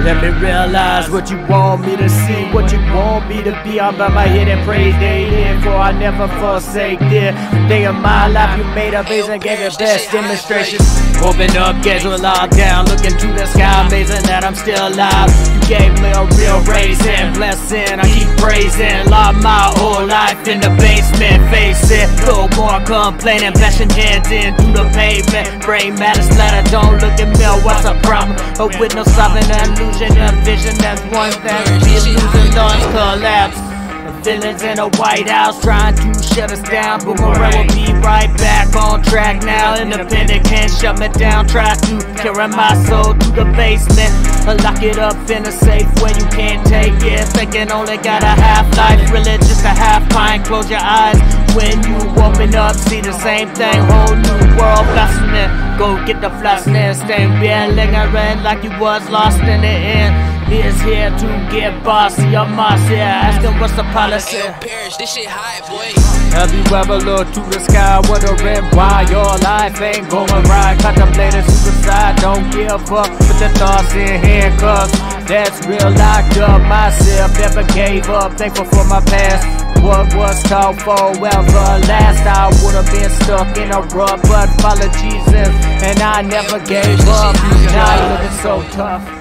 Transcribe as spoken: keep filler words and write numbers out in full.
Let me realize what you want me to see, what you want me to be. I'm by my head and pray daily, for I never forsake it. The day of my life you made a base and gave it best demonstration. Open up, gates were locked down, looking to the sky, amazing that I'm still alive. You gave me a real raising, blessing, I keep praising. Lost my whole life in the basement, face it. No more complaining, bashing hands into the pavement. Brain matter splatter, don't look at me, what's a problem? But with no stopping, illusion, a vision, that's one thing. Be losing, thoughts collapse. Villains in a White House trying to shut us down. Boomerang will be right back on track now. Independent can't shut me down. Try to carry my soul to the basement. Lock it up in a safe where you can't take it. Thinking only got a half life, really just a half pint. Close your eyes when you open up, see the same thing. Whole new world blossoming. Go get the flossing, stay real lingering like you was lost in the end. Is here to get bossy, I'm moss here, asking what's the policy. Hey, Parrish, this shit high, boy. Have you ever looked to the sky, wondering why your life ain't going right? Contemplating suicide, don't give up, put the thoughts in handcuffs. That's real, locked up myself, never gave up, thankful for my past. What was taught forever last, I would've been stuck in a rut, but follow Jesus, and I never gave up. Now I'm looking so tough.